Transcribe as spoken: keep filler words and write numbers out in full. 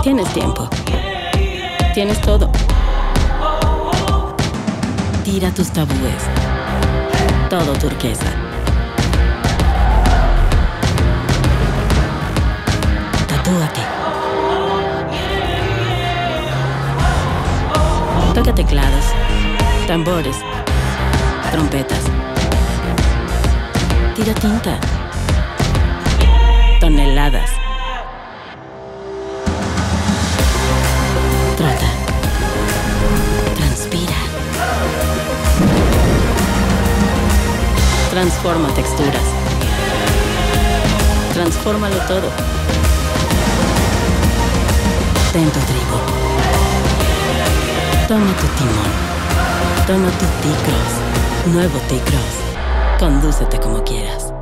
Tienes tiempo. Tienes todo. Tira tus tabúes. Todo turquesa. Tatúate. Toca teclados, tambores, trompetas. Tira tinta. Toneladas. Trota. Transpira. Transforma texturas. Transfórmalo todo. Ten tu tribu. Toma tu timón. Toma tu T-Cross. Nuevo T-Cross. Condúcete como quieras.